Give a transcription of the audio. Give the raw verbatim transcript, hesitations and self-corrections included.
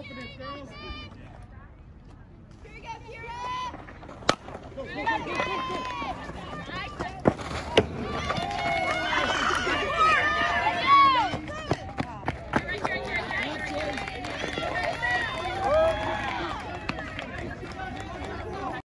confidence, girls. Here we go, Kira! Go, go, go, go, go, go.